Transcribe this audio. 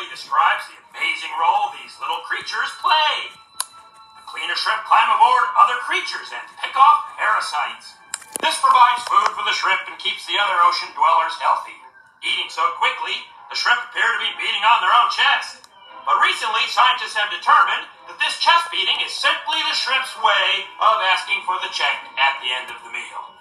aptly describes the amazing role these little creatures play. The cleaner shrimp climb aboard other creatures and pick off parasites. This provides food for the shrimp and keeps the other ocean dwellers healthy. Eating so quickly, the shrimp appear to be beating on their own chest. But recently, scientists have determined that this chest beating is simply the shrimp's way of asking for the check at the end of the meal.